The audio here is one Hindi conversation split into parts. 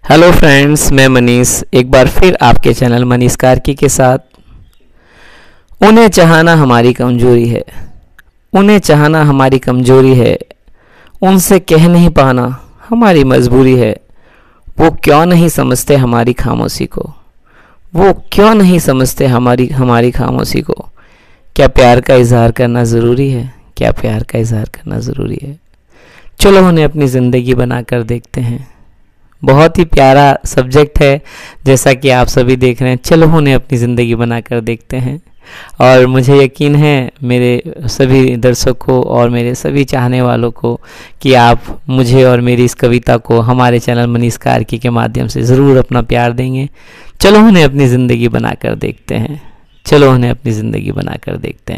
हेलो फ्रेंड्स, मैं मनीष एक बार फिर आपके चैनल मनीष कार्की के साथ। उन्हें चाहना हमारी कमजोरी है, उन्हें चाहना हमारी कमजोरी है, उनसे कह नहीं पाना हमारी मजबूरी है। वो क्यों नहीं समझते हमारी खामोशी को, वो क्यों नहीं समझते हमारी खामोशी को। क्या प्यार का इजहार करना ज़रूरी है, क्या प्यार का इजहार करना ज़रूरी है। चलो उन्हें अपनी ज़िंदगी बनाकर देखते हैं। बहुत ही प्यारा सब्जेक्ट है, जैसा कि आप सभी देख रहे हैं। चलो उन्हें अपनी ज़िंदगी बनाकर देखते हैं। और मुझे यकीन है मेरे सभी दर्शकों और मेरे सभी चाहने वालों को कि आप मुझे और मेरी इस कविता को हमारे चैनल मनीष कार्की के माध्यम से ज़रूर अपना प्यार देंगे। चलो उन्हें अपनी ज़िंदगी बनाकर देखते हैं, चलो उन्हें अपनी ज़िंदगी बनाकर देखते हैं।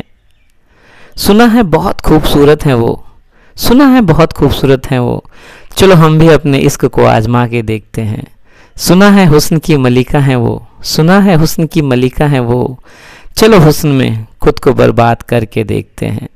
सुना है बहुत खूबसूरत हैं वो, सुना है बहुत खूबसूरत हैं वो, चलो हम भी अपने इश्क को आजमा के देखते हैं। सुना है हुस्न की मलिका हैं वो, सुना है हुस्न की मलिका हैं वो, चलो हुस्न में खुद को बर्बाद करके देखते हैं।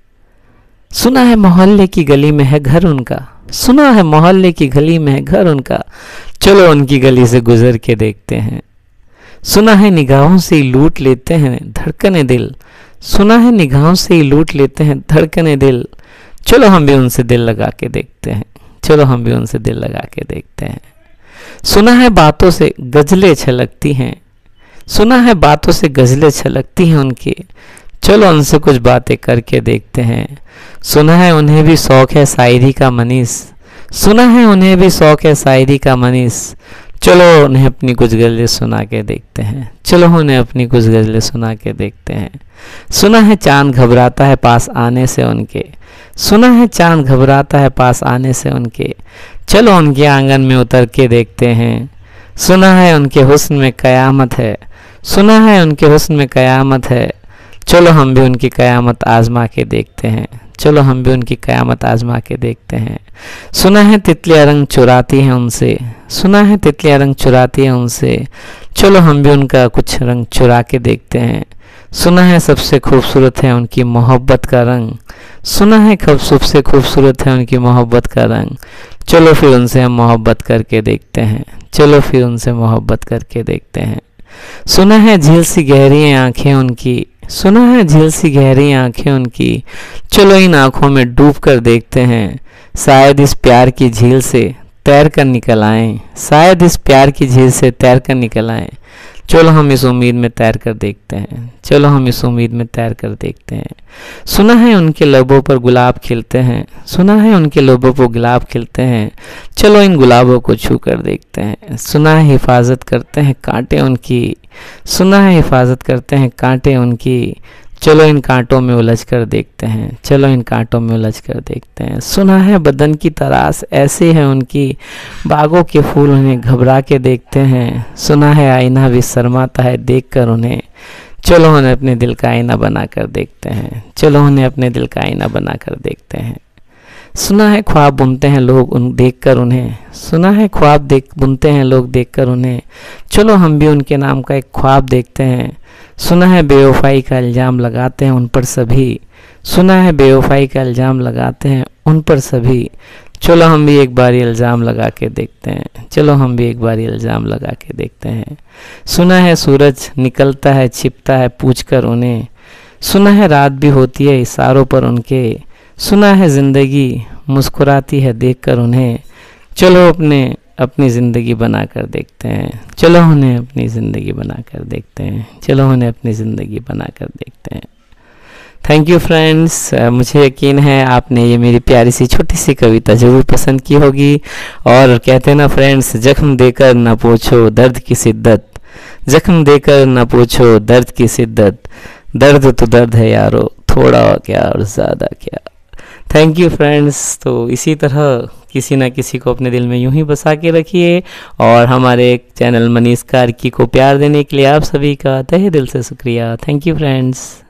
सुना है मोहल्ले की गली में है घर उनका, सुना है मोहल्ले की गली में है घर उनका, चलो उनकी गली से गुजर के देखते हैं। सुना है निगाहों से ही लूट लेते हैं धड़कने दिल, सुना है निगाहों से ही लूट लेते हैं धड़कने दिल, चलो हम भी उनसे दिल लगा के देखते हैं, चलो हम भी उनसे दिल लगा के देखते हैं। सुना है बातों से गजलें छलकती हैं, सुना है बातों से गजलें छलकती हैं उनकी, चलो उनसे कुछ बातें करके देखते हैं। सुना है उन्हें भी शौक है शायरी का मनीष, सुना है उन्हें भी शौक है शायरी का मनीष, चलो उन्हें अपनी कुछ गज़लें सुना के देखते हैं, चलो उन्हें अपनी कुछ गज़लें सुना के देखते हैं। सुना है चांद घबराता है पास आने से उनके, सुना है चांद घबराता है पास आने से उनके, चलो उनके आंगन में उतर के देखते हैं। सुना है उनके हुस्न में क़यामत है, सुना है उनके हुस्न में क़यामत है, चलो हम भी उनकी क़यामत आजमा के देखते हैं, चलो हम भी उनकी क़यामत आजमा के देखते हैं। सुना है तितलियाँ रंग चुराती हैं उनसे, सुना है तितलियाँ रंग चुराती हैं उनसे, चलो हम भी उनका कुछ रंग चुरा के देखते हैं। सुना है सबसे खूबसूरत है उनकी मोहब्बत का रंग, सुना है कब सबसे खूबसूरत है उनकी मोहब्बत का रंग, चलो फिर उनसे हम मोहब्बत करके देखते हैं, चलो फिर उनसे मोहब्बत करके देखते हैं। सुना है झील सी गहरी आँखें उनकी, सुना है झील सी गहरी आँखें उनकी, चलो इन आँखों में डूब कर देखते हैं। शायद इस प्यार की झील से तैर कर निकल आएँ, शायद इस प्यार की झील से तैर कर निकल आएँ, चलो हम इस उम्मीद में तैर कर देखते हैं, चलो हम इस उम्मीद में तैर कर देखते हैं। सुना है उनके लबों पर गुलाब खिलते हैं, सुना है उनके लबों पर गुलाब खिलते हैं, चलो इन गुलाबों को छू कर देखते हैं। सुना है हिफाजत करते हैं कांटे उनकी, सुना है हिफाजत करते हैं कांटे उनकी, चलो इन कांटों में उलझ कर देखते हैं, चलो इन कांटों में उलझ कर देखते हैं। सुना है बदन की तराश ऐसी है उनकी, बागों के फूल उन्हें घबरा के देखते हैं, सुना है आईना भी शर्माता है देख कर उन्हें, चलो उन्हें अपने दिल का आईना बना कर देखते हैं, चलो उन्हें अपने दिल का आईना बना कर देखते हैं। सुना है ख्वाब बुनते हैं लोग उन देख कर उन्हें, सुना है ख्वाब बुनते हैं लोग देख कर उन्हें, चलो हम भी उनके नाम का एक ख्वाब देखते हैं। सुना है बेवफाई का इल्ज़ाम लगाते हैं उन पर सभी, सुना है बेवफाई का इल्ज़ाम लगाते हैं उन पर सभी, चलो हम भी एक बार इल्ज़ाम लगा के देखते हैं, चलो हम भी एक बार इल्ज़ाम लगा के देखते हैं। सुना है सूरज निकलता है छिपता है पूछ कर उन्हें, सुना है रात भी होती है इशारों पर उनके, सुना है ज़िंदगी मुस्कुराती है देख कर उन्हें, चलो अपनी ज़िंदगी बनाकर देखते हैं, चलो उन्हें अपनी ज़िंदगी बनाकर देखते हैं, चलो उन्हें अपनी ज़िंदगी बनाकर देखते हैं। थैंक यू फ्रेंड्स, मुझे यकीन है आपने ये मेरी प्यारी सी छोटी सी कविता ज़रूर पसंद की होगी। और कहते हैं ना फ्रेंड्स, जख्म देकर ना पूछो दर्द की शिद्दत, जख्म देकर ना पूछो दर्द की शिद्दत, दर्द तो दर्द है यारो थोड़ा क्या और ज़्यादा क्या। Thank you friends. तो इसी तरह किसी ना किसी को अपने दिल में यूं ही बसा के रखिए, और हमारे चैनल मनीष कार्की को प्यार देने के लिए आप सभी का तहे दिल से शुक्रिया। Thank you friends.